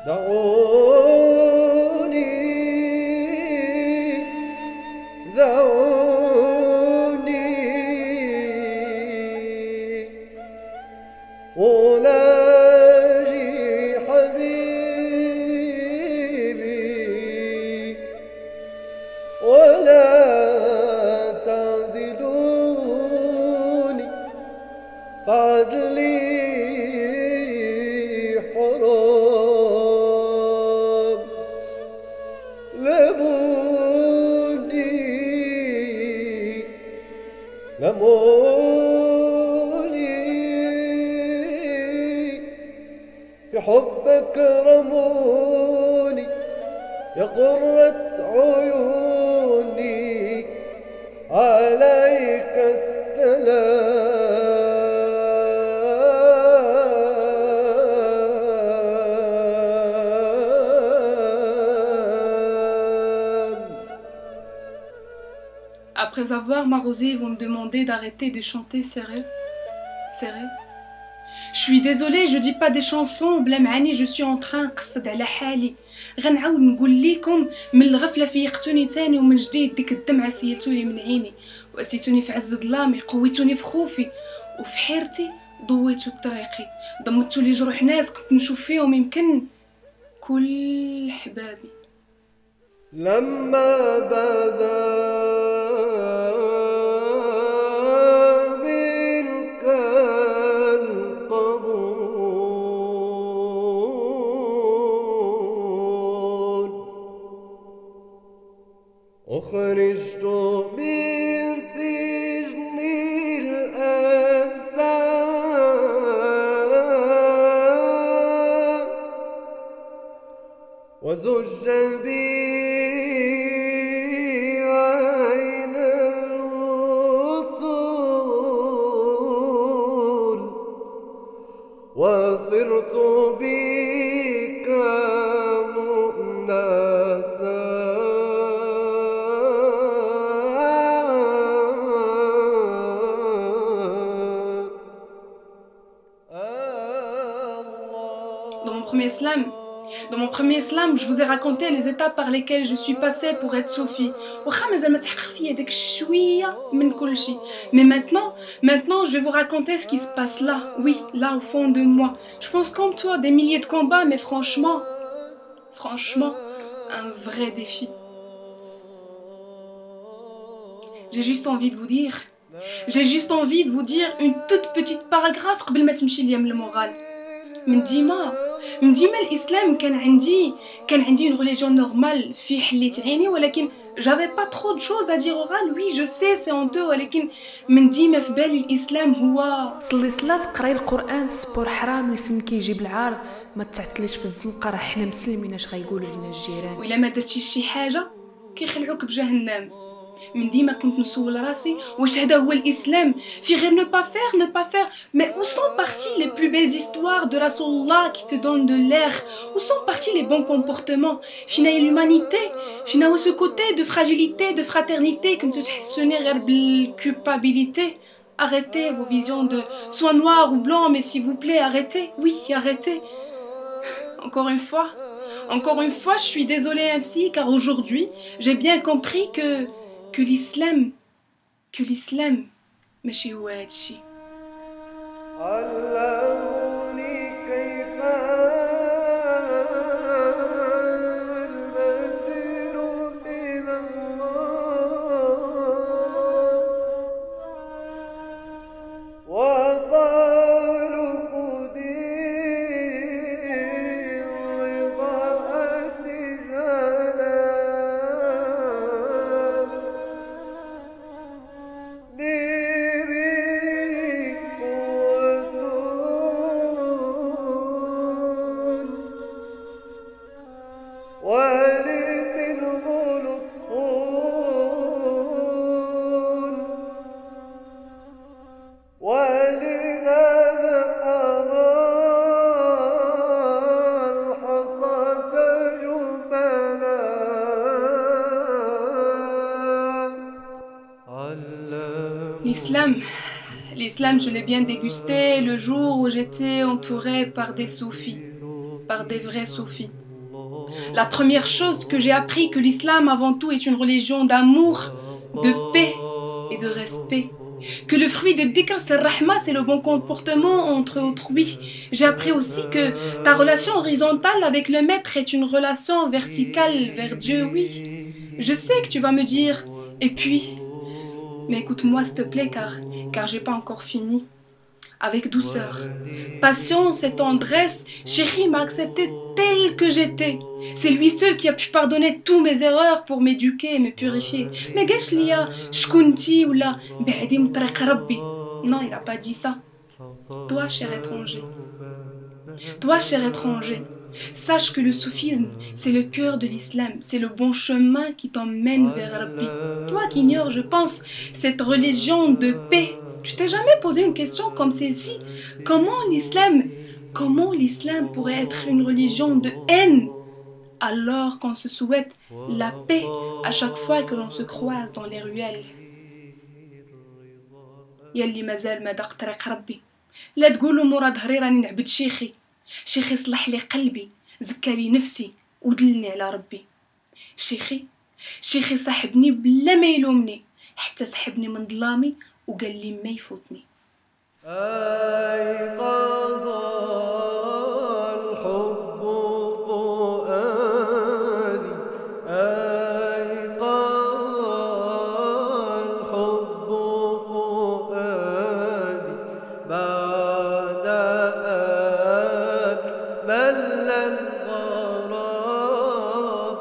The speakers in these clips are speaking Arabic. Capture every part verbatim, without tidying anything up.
دعوني دعوني أناجي حبيبي ولا تعذلوني فعدلي حرام لموني لموني في حبك رموني يا قرة عيوني عليك السلام Après avoir m'arrosé, ils vont me demander d'arrêter de chanter sérieux. Sérieux. Je suis désolée, je dis pas des chansons بلا معاني, je suis en train نقصد على حالي. غنعاود نقول لكم من الغفلة فيقتوني تاني ومن جديد ديك الدمعة سيلتوني من عيني وأسيتوني في عز ظلامي قويتوني في خوفي وفي حيرتي ضويتو طريقي ضمتو لي جروح ناس كنت نشوف فيهم يمكن كل حبابي. لما بدا منك القبول أخرجت من سجن الأمثال وزج بي عين الوصول وصرت بك مؤنسا Dans mon premier slam, Dans mon premier slam, je vous ai raconté les étapes par lesquelles je suis passée pour être Sophie. Mais maintenant, maintenant, je vais vous raconter ce qui se passe là, oui, là au fond de moi. Je pense comme toi, des milliers de combats, mais franchement, franchement, un vrai défi. J'ai juste envie de vous dire, j'ai juste envie de vous dire une toute petite paragraphe قبل ما تمشي ليا من المورال. من ديما من ديما الاسلام كان عندي كان عندي une religion normale في حليت عيني ولكن j'avais pas trop de choses à dire oral. Oui je sais c'est honteux ولكن من ديما في بالي الاسلام هو صلي صلاة قراي القران السبور حرام الفم كيجيب العار ما تعتليش في الزنقه راه حنا مسلمين اش غايقولوا لنا الجيران وإلا ما درتيش شي حاجه كيخلعوك بجهنم. من ديما كنت نسول راسي واش هذا هو الاسلام في غير ne pas faire ne pas faire mais où sont parties les plus belles histoires de Rasulullah qui te donnent de l'air, où sont partis les bons comportements فينا l'humanité فينا هو ce côté de fragilité de fraternité كنتو تحسوني غير بالculpabilité. Arrêtez vos visions de soit noir ou blanc, mais s'il vous plaît arrêtez, oui arrêtez. Encore une fois encore une fois je suis désolée M C car aujourd'hui j'ai bien compris que que l'islam que l'islam ماشي هو هادشي. علموني كيف المسير إلى الله وقالوا خذي الرضاءة جنان لي L'islam, l'islam je l'ai bien dégusté le jour où j'étais entourée par des soufis. par des vrais soufis. La première chose que j'ai appris, que l'islam avant tout est une religion d'amour, de paix et de respect. Que le fruit de dhikr, c'est rahma, c'est le bon comportement entre autrui. J'ai appris aussi que ta relation horizontale avec le maître est une relation verticale vers Dieu, oui. Je sais que tu vas me dire, et puis, mais écoute-moi s'il te plaît, car, car j'ai pas encore fini. Avec douceur, patience et tendresse, Chéri m'a accepté tel que j'étais. C'est lui seul qui a pu pardonner tous mes erreurs pour m'éduquer et me purifier. Mais قالش ليا شكونتي ولا بعدي من طريق ربي. Non, il n'a pas dit ça. Toi, cher étranger, toi, cher étranger, sache que le soufisme, c'est le cœur de l'islam, c'est le bon chemin qui t'emmène vers Rabbi. Toi qui ignores, je pense, cette religion de paix, tu t'es jamais posé une question comme celle-ci? Comment l'islam, comment l'islam pourrait être une religion de haine alors qu'on se souhaite la paix à chaque fois que l'on se croise dans les ruelles? يلي مازال ما داق طريق ربي لا تقولوا مورا ظهري راني نعبد شيخي شيخي صلح لي قلبي زكى لي نفسي ودلني على ربي شيخي شيخي صاحبني بلا ما يلومني حتى سحبني من ظلامي وقال لي ما يفوتني. أي قضى الحب فؤادي أي قضى الحب فؤادي بعد أن مل الغرام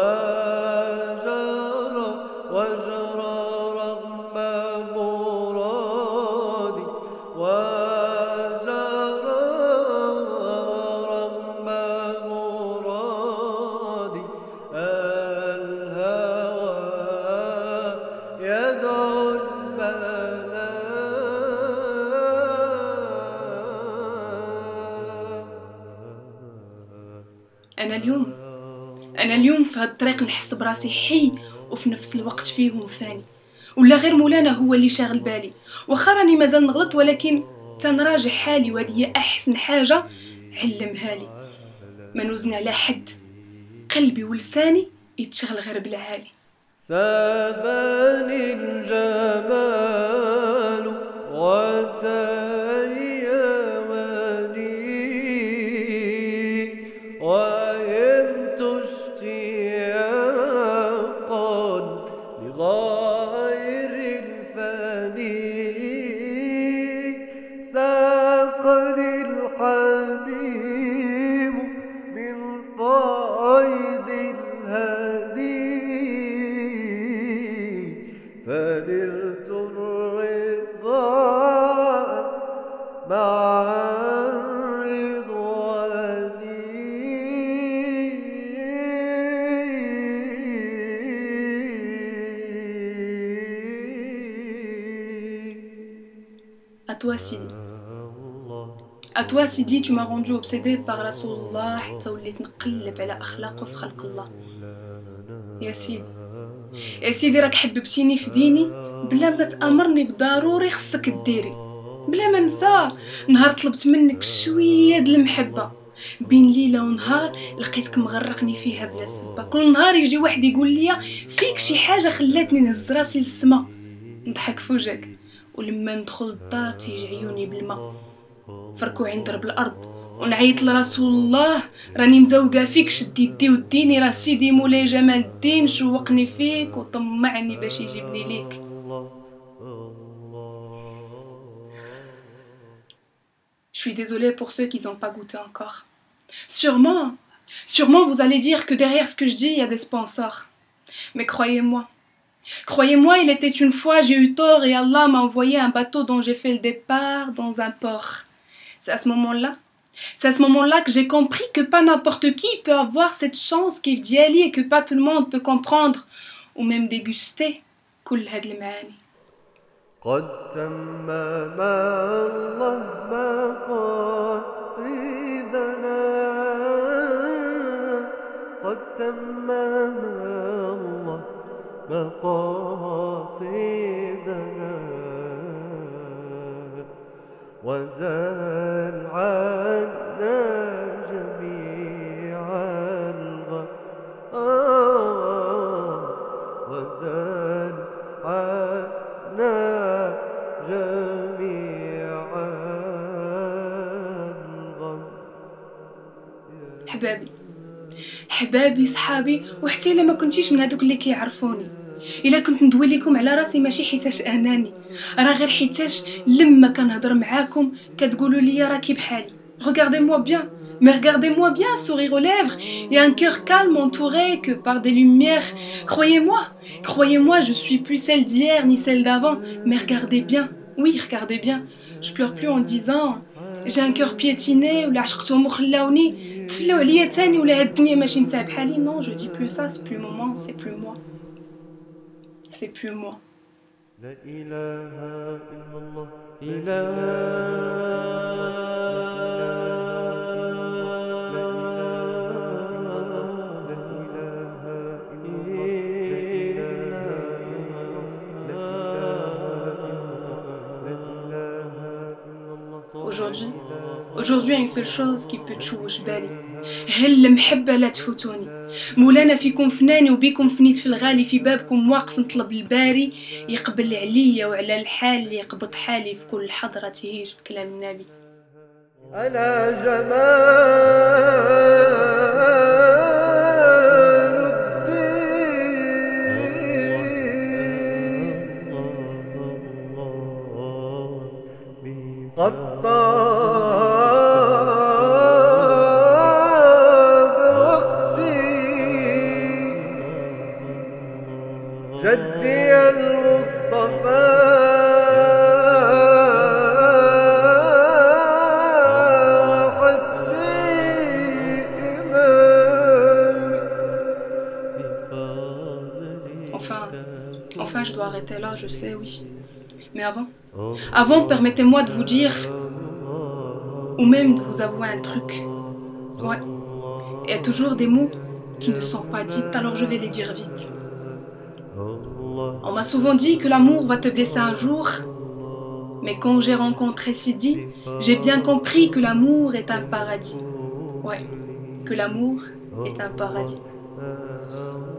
وجرى وجرى رغم مرادي وجرى رغم مرادي الهوى يدعو البلاء. أنا اليوم أنا اليوم في هالطريق نحس براسي حي وفي نفس الوقت فيهم فاني ولا غير مولانا هو اللي شاغل بالي واخا راني مازال نغلط ولكن تنراجع حالي وهذه هي أحسن حاجة علمها لي ما نوزن على حد قلبي ولساني يتشغل غير بالعالي. سابني الجمال وتيمني ويمت اشتياقا لغير الفاني ساقني الحبيب من فيض الهدي فنلت الرضا مع الرضوان. À toi Sidi, à toi Sidi, tu m'as rendu obsédé par Rasulullah حتى وليت نقلب على أخلاقه في خلق الله. يا سيدي يا سيدي راك حببتيني في ديني بلا ما تأمرني بضروري خصك ديري بلا ما نسى نهار طلبت منك شويه د المحبه بين ليله ونهار لقيتك مغرقني فيها بلا سبه. كل نهار يجي واحد يقول لي فيك شي حاجه خلاتني نهز راسي للسما نضحك في وجهك ولما ندخل الدار تيجي عيوني بالما فركوعي نضرب الارض ونعيط لرسول الله راني مزوقه فيك شدي يدي وديني راه سيدي مولاي جمال الدين شوقني فيك وطمعني باش يجيبني ليك. Je suis désolée pour ceux qui n'ont pas goûté encore. Sûrement, sûrement vous allez dire que derrière ce que je dis, il y a des sponsors. Mais croyez-moi, croyez-moi, il était une fois, j'ai eu tort et Allah m'a envoyé un bateau dont j'ai fait le départ dans un port. C'est à ce moment-là, c'est à ce moment-là que j'ai compris que pas n'importe qui peut avoir cette chance qui est d'Ali et que pas tout le monde peut comprendre ou même déguster كل هاد المعاني. قد تم مع الله مقاصدنا قد تم مع الله مقاصدنا وزال عنا جميع حبابي حبابي صحابي، وحتى الا ما كنتيش من هذوك اللي كيعرفوني، الا كنت ندوي لكم على راسي ماشي حيتاش اناني، راه غير حيتاش لما كنهضر معاكم كتقولوا لي راكي بحالي. Regardez-moi bien, mais regardez-moi bien, sourire aux lèvres et un cœur calme entouré que par des lumières. Croyez-moi, croyez-moi, je suis plus celle d'hier ni celle d'avant, mais regardez bien, oui, regardez bien. Je pleure plus en disant j'ai un cœur piétiné ولا عشقتهم وخلاوني تفلاو عليا تاني ولا هاد الدنيا ماشي نتاع بحالي. Non, je dis plus ça, c'est plus moment, c'est plus moi. C'est plus moi. لا إله إلا الله إله Aujourd'hui, aujourd'hui il y a une seule chose qui peut تشوش بالي، هل المحبة لا تفوتوني. مولانا فيكم فناني وبيكم فنيت في الغالي، في بابكم واقف نطلب الباري يقبل عليا وعلى الحال اللي يقبض حالي في كل حضرة تهيج بكلام النبي. على جمال الدين قد طاب وقتي جدي المصطفى Enfin, enfin je dois arrêter là, je sais, oui. Mais avant, avant permettez-moi de vous dire, ou même de vous avouer un truc. Ouais, il y a toujours des mots qui ne sont pas dits, alors je vais les dire vite. On m'a souvent dit que l'amour va te blesser un jour, mais quand j'ai rencontré Sidi, j'ai bien compris que l'amour est un paradis. Ouais, que l'amour est un paradis.